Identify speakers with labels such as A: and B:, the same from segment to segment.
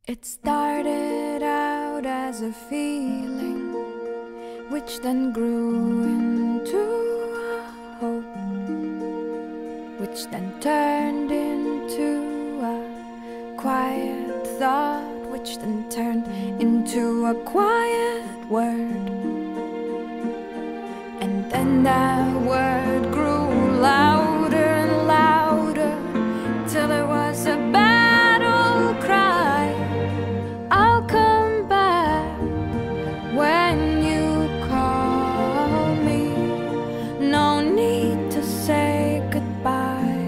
A: It started out as a feeling, which then grew into a hope, which then turned into a quiet thought, which then turned into a quiet word. And then that word grew louder and louder, till it was a battle cry. I'll come back when you call me. No need to say goodbye.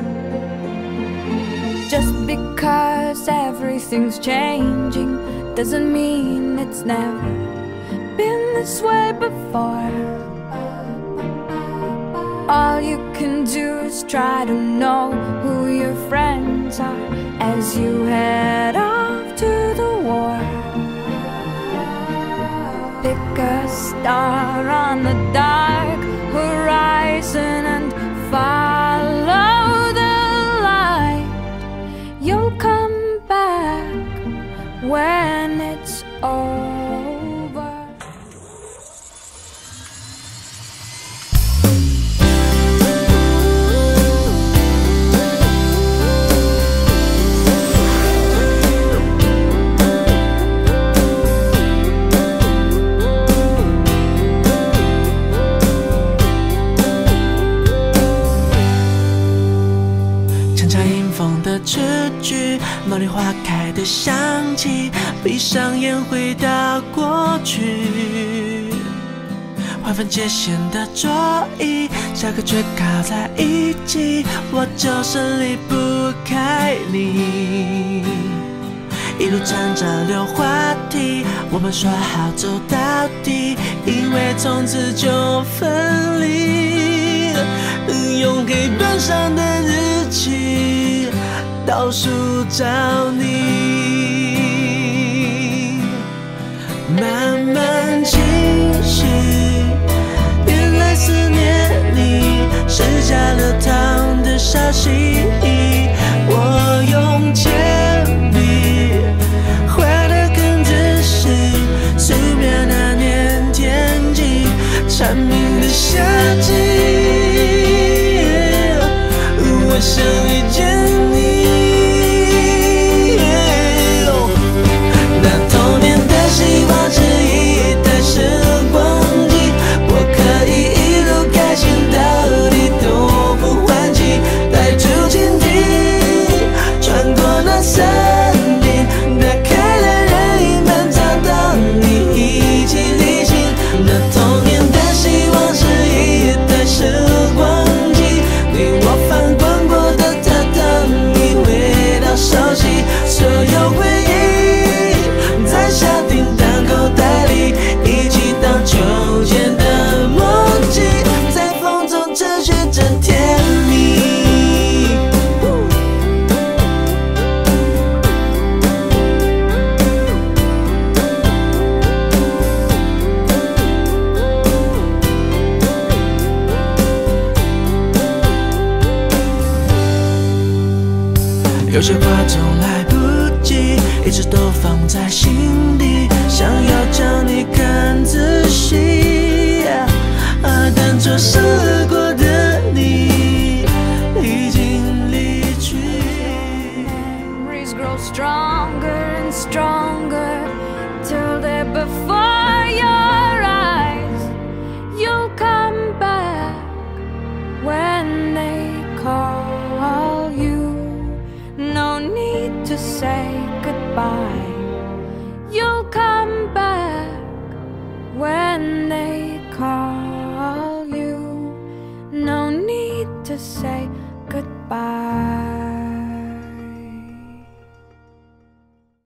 A: Just because everything's changing doesn't mean it's never been this way before. All you can do is try to know who your friends are as you head off to the war. Pick a star on the dark horizon and follow the light. You'll come back when it's over.
B: 词句，茉莉花开的香气，闭上眼回到过去。划分界限的桌椅，下课却靠在一起，我就是离不开你。一路站着溜话题，我们说好走到底，因为从此就分离。用黑板上的日期倒数找你，慢慢清晰，原来思念你是加了糖的消息。我用铅笔画的更仔细，素描那年天气，蝉鸣的夏季，我想遇见你。 希望是一台时光机，我可以一路开心到底都不换气，带出蜻蜓，穿过那森林，打开了任意门，找到你一起旅行。那童年的希望是一台时光机，给我翻滚过的榻榻米，味道熟悉，所有回忆在下定。 口袋里，一起荡秋千的默契，在风中持续着甜蜜。有些话总来不及，一直都放在心底。 想要将你看仔细，但错失过的你已经离去。
A: Memories grow stronger and stronger till they're before your eyes. You'll come back when they call you. No need to say goodbye. You'll come back when they call you. No need to say goodbye.